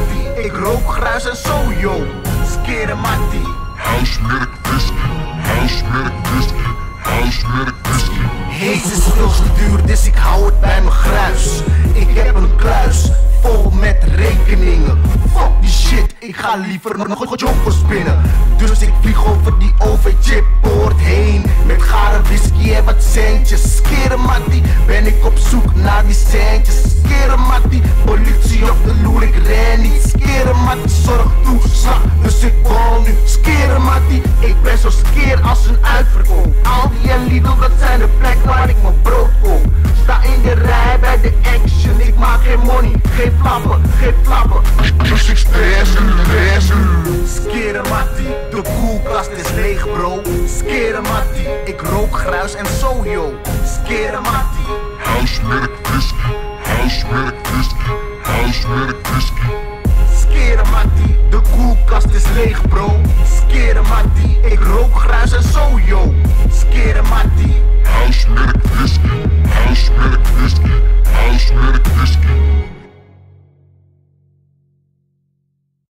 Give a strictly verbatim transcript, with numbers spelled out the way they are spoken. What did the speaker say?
mattie, ik rook gruis en zo yo. Skeren mattie. Huismerk whisky, huismerk whisky, huismerk whisky. Hees is veel te duur, dus ik hou het bij mijn gruis. Ik heb een kluis vol met rekeningen. Fuck die shit, ik ga liever nog een jonko spinnen. Dus ik vlieg over die O V-chippoort heen met gare whisky en wat centjes. Skeren mattie, ben ik op zoek naar die centjes. Skeren mattie, politie op de loer, ik ren niet. Skeren mattie, zorg toeslag, dus ik bal nu. Skeren mattie, ik ben zo skeer als een uitverkoop. Aldi en Lidl, dat zijn de plek waar ik mijn brood koop. Sta in de rij bij de action, ik maak geen money, geen flappen, geen flappen. Dus ik stress u, stress u. Skeren mattie, de koelkast is leeg bro. Skeren mattie, ik rook gruis en zo yo. Skeren mattie. Huismerk whisky, huismerk whisky, huismerk whisky. Skeren mattie, de koelkast is leeg bro. Skeren mattie, ik rook gruis en zo yo. Skeren mattie. Huismerk whisky, huismerk whisky, huismerk whisky.